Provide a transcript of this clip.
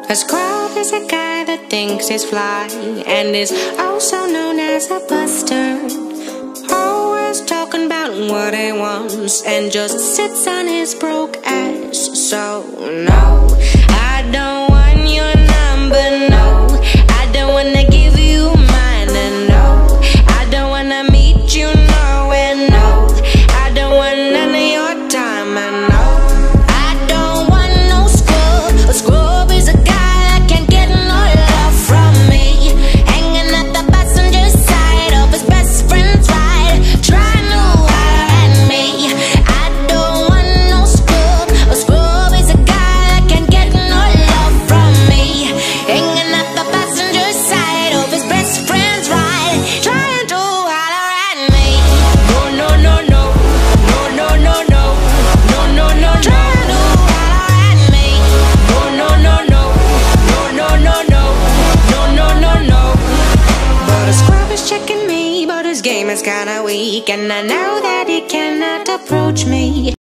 A scrub is a guy that thinks he's fly and is also known as a buster. Always talking about what he wants and just sits on his broke ass. So no, I don't want your number, no. I don't wanna give you mine, and no, I don't wanna meet you nowhere, no. I don't want none of your time, and no, I don't want no scrub. A scrub is a guy that can't get no love from me, hanging at the passenger side of his best friend's ride, trying to holler at me. I don't want no scrub. A scrub is a guy that can't get no love from me, hanging at the passenger side of his best friend's ride, trying to holler at me. No, no, no, no, no, no, no, no, no, no, no, trying to holler at me. No, no, no, no, no, no, no, no, no, no, no, no. But a scrub is checking me, but his game is kinda weak, and I know that he cannot approach me.